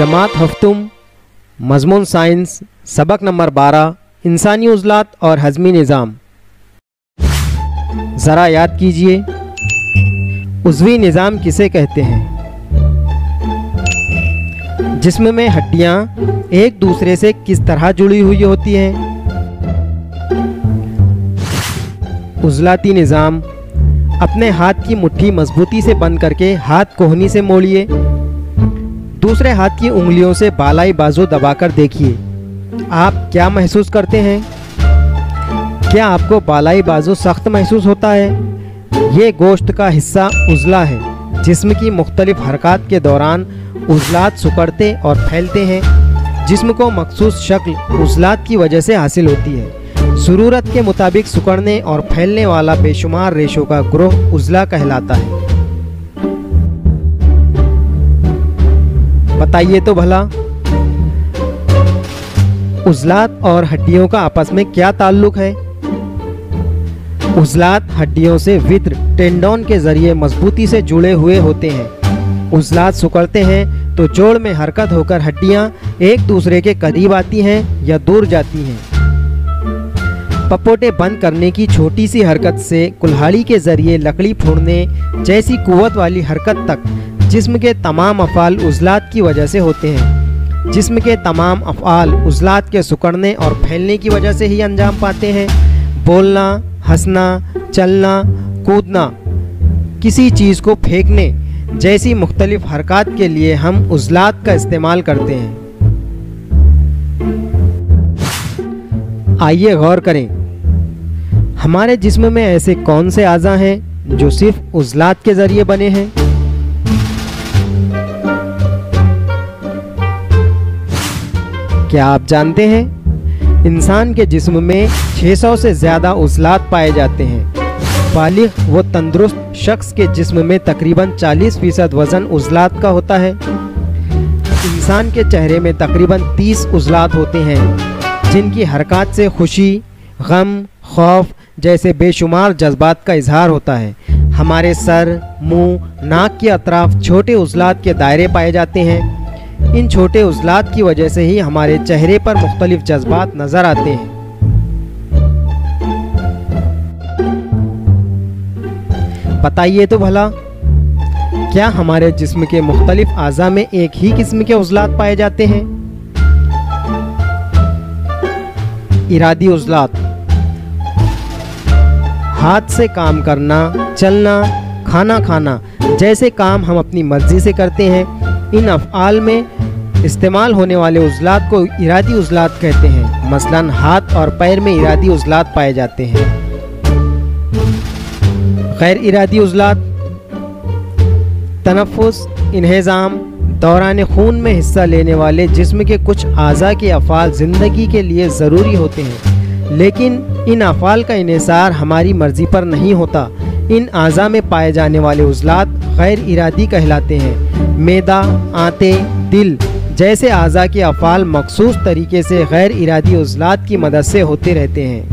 जमात हफ्तुम मज़मून science सबक number 12 इंसानी उज़लात और हज़मी निज़ाम। ज़रा याद कीजिए, उज़वी निज़ाम किसे कहते हैं? जिस्म में हड्डियाँ एक दूसरे से किस तरह जुड़ी हुई होती हैं? उज़लाती निज़ाम। अपने हाथ की मुट्ठी मजबूती से बंद करके हाथ कोहनी से मोड़िए। दूसरे हाथ की उंगलियों से बालाई बाजू दबाकर देखिए, आप क्या महसूस करते हैं? क्या आपको बालाई बाजू सख्त महसूस होता है? ये गोश्त का हिस्सा उज़ला है। जिस्म की मुख्तलिफ हरकत के दौरान उज़लात सिकुड़ते और फैलते हैं। जिस्म को मखसूस शक्ल उज़लात की वजह से हासिल होती है। ज़रूरत के मुताबिक सिकुड़ने और फैलने वाला बेशुमार रेशों का ग्रोह उज़ला कहलाता है। बताइए तो भला, उज़लात और हड्डियों का आपस में क्या ताल्लुक है? उज़लात हड्डियों से वित्र टेंडोन के जरिए मजबूती से जुड़े हुए होते हैं। उज़लात सिकुड़ते हैं तो जोड़ में हरकत होकर हड्डियां एक दूसरे के करीब आती हैं या दूर जाती हैं। पपोटे बंद करने की छोटी सी हरकत से कुल्हाड़ी के जरिए लकड़ी फोड़ने जैसी कुव्वत वाली हरकत तक जिस्म के तमाम अफ़आल उज़लात की वजह से होते हैं। जिस्म के तमाम अफ़आल उज़लात के सिकुड़ने और फैलने की वजह से ही अंजाम पाते हैं। बोलना, हंसना, चलना, कूदना, किसी चीज़ को फेंकने जैसी मुख्तलिफ हरकत के लिए हम उज़लात का इस्तेमाल करते हैं। आइए गौर करें, हमारे जिस्म में ऐसे कौन से आज़ा हैं जो सिर्फ उज़लात के ज़रिए बने हैं? क्या आप जानते हैं, इंसान के जिस्म में 600 से ज़्यादा उज़लात पाए जाते हैं। बालिग व तंदुरुस्त शख्स के जिस्म में तकरीबन 40% वज़न उज़लात का होता है। इंसान के चेहरे में तकरीबन 30 उज़लात होते हैं, जिनकी हरकत से खुशी, गम, खौफ जैसे बेशुमार जज्बात का इजहार होता है। हमारे सर, मुंह, नाक के अतराफ छोटे उज़लात के दायरे पाए जाते हैं। इन छोटे उज़लात की वजह से ही हमारे चेहरे पर मुख्तलिफ जज्बात नज़र आते हैं। बताइए तो भला, क्या हमारे जिस्म के मुख्तलिफ आज़ा में एक ही किस्म के उज़लात पाए जाते हैं? इरादी उज़लात। हाथ से काम करना, चलना, खाना खाना जैसे काम हम अपनी मर्जी से करते हैं। इन अफ़आल में इस्तेमाल होने वाले उज़लात को इरादी उज़लात कहते हैं। मसलन हाथ और पैर में इरादी उज़लात पाए जाते हैं। गैर इरादी उज़लात। तनफ़ुस, इन्हिज़ाम, दौरान खून में हिस्सा लेने वाले जिस्म के कुछ आज़ा के अफ़आल ज़िंदगी के लिए ज़रूरी होते हैं, लेकिन इन अफ़आल का इन्हिसार हमारी मर्ज़ी पर नहीं होता। इन आज़ा में पाए जाने वाले उज़लात गैर इरादी कहलाते हैं। मैदा, आंतें, दिल जैसे आज़ा के अफ़आल मखसूस तरीके से गैर इरादी उज़लात की मदद से होते रहते हैं।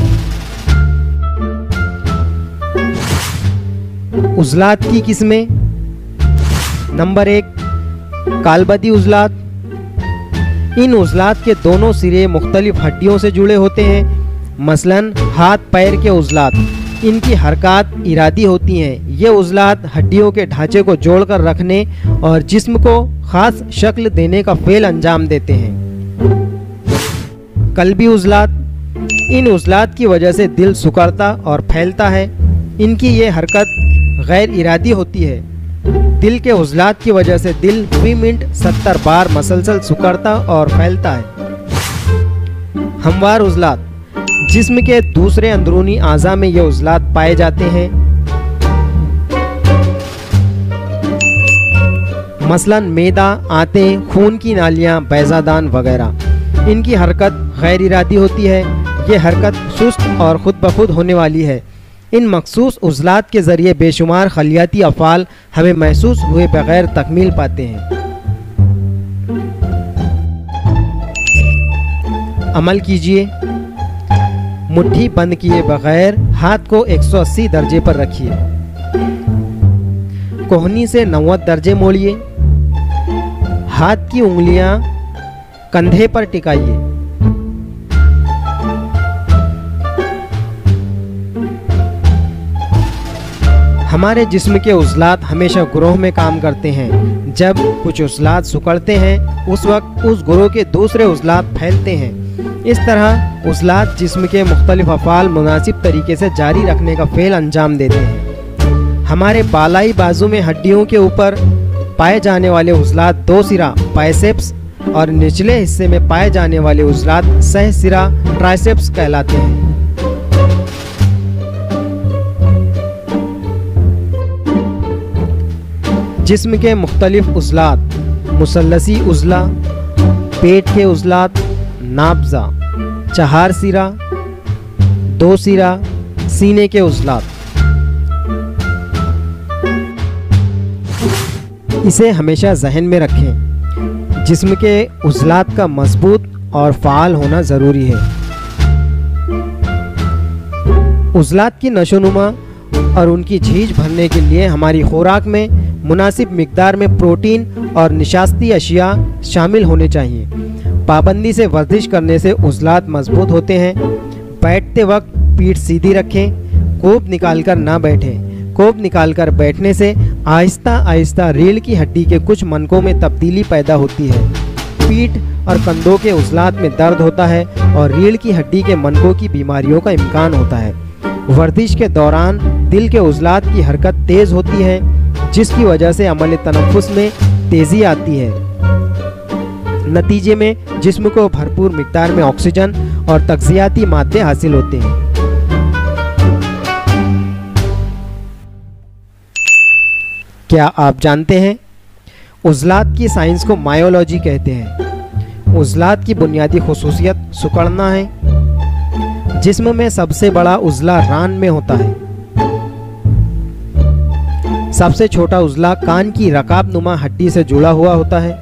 उज़लात की किस्में। नंबर 1, कालबदी उज़लात। इन उज़लात के दोनों सिरे मुख्तलिफ हड्डियों से जुड़े होते हैं। मसलन हाथ पैर के उज़लात, इनकी हरकत इरादी होती हैं। ये उज़लात हड्डियों के ढांचे को जोड़कर रखने और जिस्म को ख़ास शक्ल देने का फ़ेल अंजाम देते हैं। कल्बी उज़लात। इन उज़लात की वजह से दिल सिकुड़ता और फैलता है। इनकी ये हरकत गैर इरादी होती है। दिल के उज़लात की वजह से दिल फी मिनट 70 बार मसलसल सिकुड़ता और फैलता है। हमवार उज़लात। जिस्म के दूसरे अंदरूनी आज़ा में ये उज़लात पाए जाते हैं। मसलन मैदा, आंतें, खून की नालियाँ, बैज़ादान वगैरह। इनकी हरकत गैर इरादी होती है। ये हरकत सुस्त और ख़ुद ब खुद होने वाली है। इन मखसूस उज़लात के ज़रिए बेशुमार खलियाती अफ़आल हमें महसूस हुए बग़ैर तकमील पाते हैं। अमल कीजिए। मुट्ठी बंद किए बगैर हाथ को 180 दर्जे पर रखिए। कोहनी से 90 दर्जे मोड़िए। हाथ की उंगलियां कंधे पर टिकाइए। हमारे जिस्म के उज़लात हमेशा ग्रोह में काम करते हैं। जब कुछ उज़लात सिकुड़ते हैं उस वक्त उस ग्रोह के दूसरे उज़लात फैलते हैं। इस तरह उज़लात जिस्म के मुख्तलिफ अफ़ाल मुनासिब तरीके से जारी रखने का फ़ेल अंजाम देते हैं। हमारे बालाई बाजू में हड्डियों के ऊपर पाए जाने वाले उज़लात दो सिरा बाइसेप्स और निचले हिस्से में पाए जाने वाले उज़लात सह सिरा ट्राइसेप्स कहलाते हैं। जिस्म के मुख्तलिफ उज़लात मुसल्लसी उज़ला, पेट के उज़लात, नाब्ज़ा, चहार सिरा, दो सिरा, सीने के उज़लात। इसे हमेशा जहन में रखें। जिस्म के उज़लात का मजबूत और फ़ाल होना ज़रूरी है। उज़लात की नशोनुमा और उनकी झीज भरने के लिए हमारी खुराक में मुनासिब मिकदार में प्रोटीन और निशास्ती अशिया शामिल होने चाहिए। पाबंदी से वर्जिश करने से उज़लात मजबूत होते हैं। बैठते वक्त पीठ सीधी रखें। कोब निकालकर ना बैठें। कोब निकालकर बैठने से आहिस्ता आहिस्ता रीढ़ की हड्डी के कुछ मनकों में तब्दीली पैदा होती है। पीठ और कंधों के उज़लात में दर्द होता है और रीढ़ की हड्डी के मनकों की बीमारियों का इम्कान होता है। वर्जिश के दौरान दिल के उज़लात की हरकत तेज़ होती है, जिसकी वजह से अमल तनफ़ुस में तेज़ी आती है। नतीजे में जिस्म को भरपूर मिक़दार में ऑक्सीजन और तग़ज़ियाती मादे हासिल होते हैं। क्या आप जानते हैं उज़लात की साइंस को मायोलॉजी कहते हैं। उज़लात की बुनियादी खुसूसियत सिकुड़ना है। जिस्म में सबसे बड़ा उज़ला रान में होता है। सबसे छोटा उज़ला कान की रकाब नुमा हड्डी से जुड़ा हुआ होता है।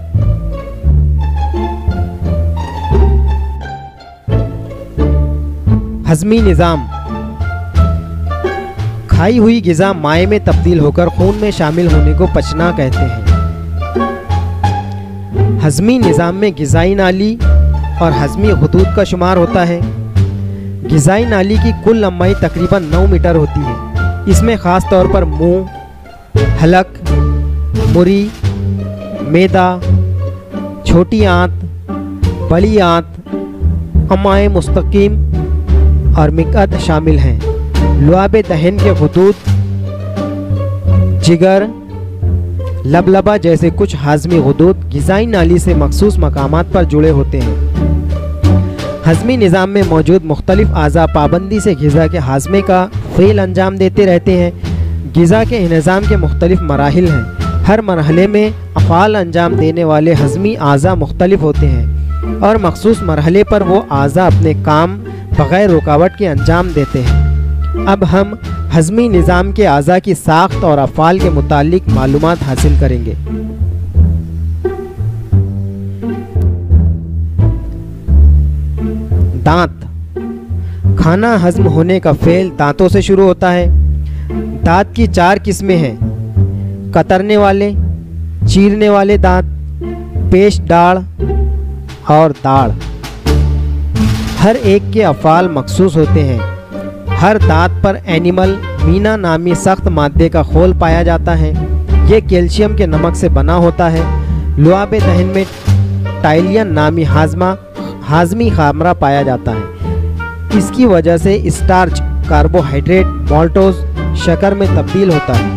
हज़मी निज़ाम, खाई हुई ग़िज़ा माए में तब्दील होकर खून में शामिल होने को पचना कहते हैं। हज़मी निज़ाम में ग़िज़ाई नाली और हज़मी हुदूद का शुमार होता है। ग़िज़ाई नाली की कुल लंबाई तकरीबन 9 मीटर होती है। इसमें ख़ास तौर पर मुंह, हलक, मुरी, मैदा, छोटी आंत, बड़ी आंत, अमाए मुस्तकीम और मिक़अत शामिल हैं। लुआब दहन के हुदूद, जिगर, लबलबा जैसे कुछ हाज़मी हुदूद ग़िज़ाई नाली से मखसूस मकामात पर जुड़े होते हैं। हज़मी निज़ाम में मौजूद मुख्तलिफ आज़ा पाबंदी से ग़िज़ा के हाज़मे का फ़ेल अंजाम देते रहते हैं। ग़िज़ा के निज़ाम के मुख्तलिफ मराहिल हैं। हर मरहले में अफ़ाल अंजाम देने वाले हज़मी आज़ा मुख्तलिफ होते हैं और मखसूस मरहले पर वो आज़ा अपने काम बग़ैर रुकावट के अंजाम देते हैं। अब हम हज़मी निज़ाम के आज़ा की साख्त और अफ़ाल के मुतालिक मालूमात हासिल करेंगे। दांत। खाना हज़म होने का फ़ेल दांतों से शुरू होता है। दांत की 4 किस्में हैं: कतरने वाले, चीरने वाले दांत, पेश दाढ़ और दाढ़। हर एक के अफ़ाल मखसूस होते हैं। हर दांत पर एनिमल मीना नामी सख्त मादे का खोल पाया जाता है। ये कैल्शियम के नमक से बना होता है। लुआब दहन में टाइलियन नामी हाज़मी खामरा पाया जाता है। इसकी वजह से स्टार्च कार्बोहाइड्रेट माल्टोज शक्कर में तब्दील होता है।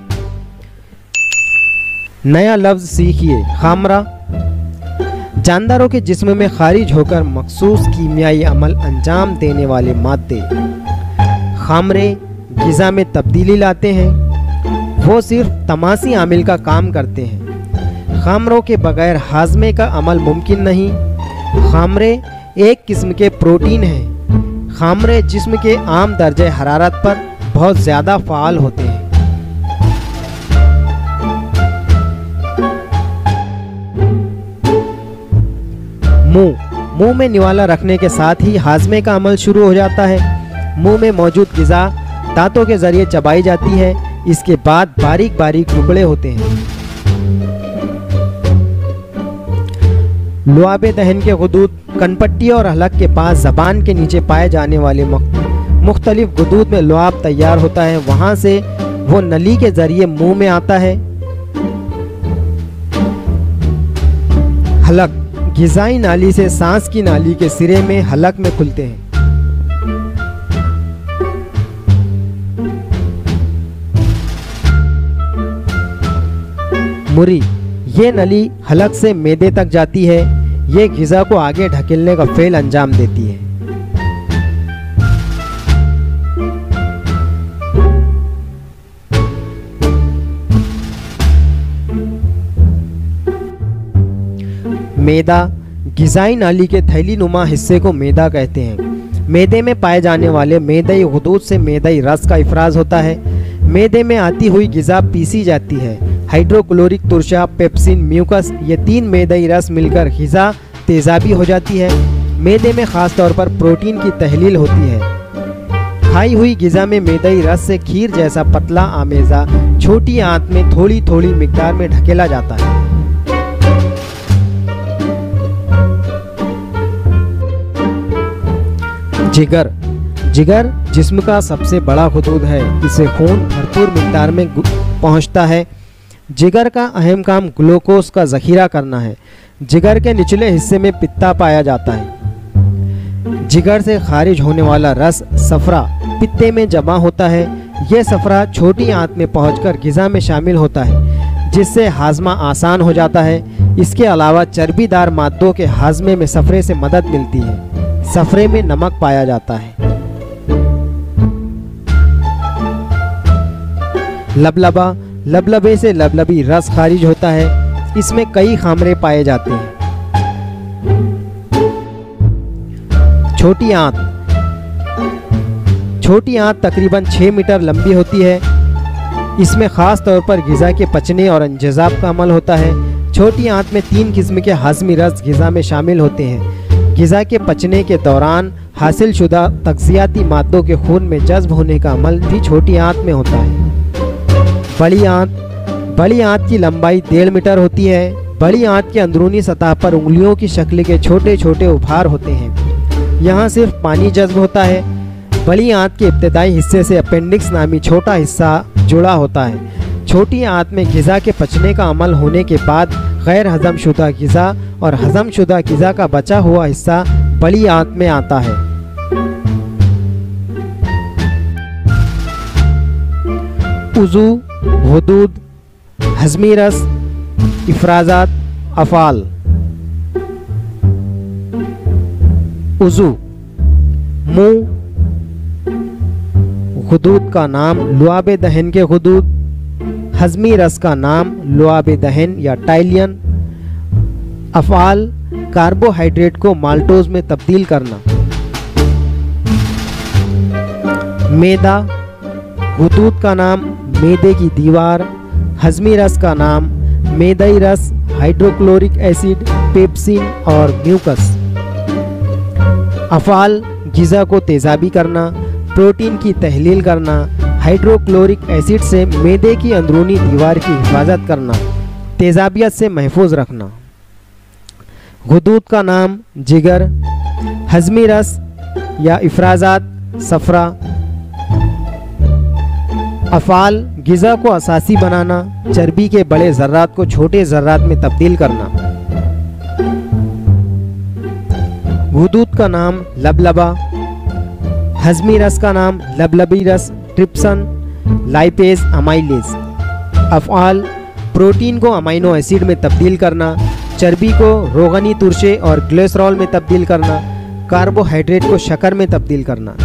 नया लफ्ज़ सीखिए, खामरा। जानदारों के जिस्म में खारिज होकर मखसूस कीमियाई अमल अंजाम देने वाले मादे खामरे ग़िज़ा में तब्दीली लाते हैं। वो सिर्फ तमासी आमिल का काम करते हैं। खामरों के बगैर हाज़मे का अमल मुमकिन नहीं। खामरे एक किस्म के प्रोटीन हैं। खामरे जिस्म के आम दर्जे हरारत पर बहुत ज़्यादा फ़ाल होते हैं। मुंह में निवाला रखने के साथ ही हाज़मे का अमल शुरू हो जाता है। मुंह में मौजूद ग़िज़ा दांतों के ज़रिए चबाई जाती है। इसके बाद बारीक बारीक टुकड़े होते हैं। लुआब दहन के गुदूद कनपट्टी और हलक के पास ज़बान के नीचे पाए जाने वाले मुख्तलिफ गुदूद में लुआब तैयार होता है, वहाँ से वो नली के ज़रिए मुंह में आता है। हलक ग़िज़ाई नाली से सांस की नाली के सिरे में हलक में खुलते हैं। मुरी ये नली हलक से मैदे तक जाती है। ये ग़िज़ा को आगे ढकेलने का फ़ेल अंजाम देती है। मैदा ग़िज़ाई नाली के थैली नुमा हिस्से को मैदा कहते हैं। मैदे में पाए जाने वाले मैदई गुदूद से मैदई रस का इफराज होता है। मैदे में आती हुई ग़िज़ा पीसी जाती है। हाइड्रोक्लोरिक तुरशा, पेप्सिन, म्यूकस ये तीन मैदई रस मिलकर ग़िज़ा तेज़ाबी हो जाती है। मैदे में ख़ास तौर पर प्रोटीन की तहलील होती है। खाई हुई ग़िज़ा में मैदई रस से खीर जैसा पतला आमेज़ा छोटी आंत में थोड़ी थोड़ी मिकदार में ढकेला जाता है। जिगर जिगर जिस्म का सबसे बड़ा गुदूद है। इसे खून भरपूर मिकदार में पहुंचता है। जिगर का अहम काम ग्लूकोज का ज़ख़ीरा करना है। जिगर के निचले हिस्से में पित्ता पाया जाता है। जिगर से खारिज होने वाला रस सफ़रा पित्ते में जमा होता है। यह सफ़रा छोटी आंत में पहुंचकर ग़िज़ा में शामिल होता है, जिससे हाजमा आसान हो जाता है। इसके अलावा चर्बीदार मादों के हाजमे में सफ़रे से मदद मिलती है। सफ़रे में नमक पाया जाता है। लबलबा लबलबे से लबलबी रस खारिज होता है। इसमें कई खामरे पाए जाते हैं। छोटी आंत तकरीबन 6 मीटर लंबी होती है। इसमें ख़ास तौर पर ग़िज़ा के पचने और इंजज़ाब का अमल होता है। छोटी आंत में 3 किस्म के हाज़मी रस ग़िज़ा में शामिल होते हैं। ग़िज़ा के पचने के दौरान हासिल शुदा तग़ज़ियाती मादों के खून में जज़्ब होने का अमल भी छोटी आंत में होता है। बड़ी आंत की लंबाई 1.5 मीटर होती है। बड़ी आंत की अंदरूनी सतह पर उंगलियों की शक्ल के छोटे छोटे उभार होते हैं। यहाँ सिर्फ पानी जज़्ब होता है। बड़ी आंत के इब्तदाई हिस्से से अपेंडिक्स नामी छोटा हिस्सा जुड़ा होता है। छोटी आंत में ग़िज़ा के पचने का अमल होने के बाद गैर हज़म शुदा ग़िज़ा और हज़म शुदा ग़िज़ा का बचा हुआ हिस्सा बड़ी आंत में आता है। उज़ू, हुदूद, हज़मी रस, इफ़राज़ात, अफ़ाल। उज़ू मुँह, गुदूद का नाम लुआब दहन के गुदूद। हज़मी रस का नाम लुआब दहन या टाइलियन। अफ़ाल कार्बोहाइड्रेट को माल्टोज में तब्दील करना। मैदा गुदूद का नाम मैदे की दीवार। हज़मी रस का नाम मैदई रस, हाइड्रोक्लोरिक एसिड, पेप्सिन और म्यूकस। अफ़ाल ग़िज़ा को तेज़ाबी करना, प्रोटीन की तहलील करना, हाइड्रोक्लोरिक एसिड से मैदे की अंदरूनी दीवार की हिफाजत करना, तेज़ाबियत से महफूज रखना। गुदूद का नाम जिगर, हज़मी रस या इफ़राज़ात, सफ़रा। अफ़ाल ग़िज़ा को असासी बनाना, चर्बी के बड़े ज़र्रात को छोटे ज़र्रात में तब्दील करना। गुदूद का नाम लबलबा, हज़मी रस का नाम लबलबी रस, ट्रिप्सन, लाइपेज, अमाइलेज। अफ़आल प्रोटीन को अमाइनो एसिड में तब्दील करना, चर्बी को रोगनी तुरशे और ग्लिसरॉल में तब्दील करना, कार्बोहाइड्रेट को शक्कर में तब्दील करना।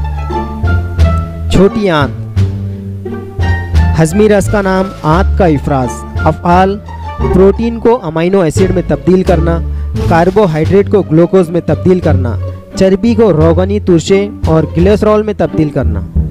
छोटी आंत हज़मी रस का नाम आंत का इफ़राज़। अफ़आल प्रोटीन को अमाइनो एसिड में तब्दील करना, कार्बोहाइड्रेट को ग्लूकोज में तब्दील करना, चर्बी को रोगनी तुरशे और ग्लिसरॉल में तब्दील करना।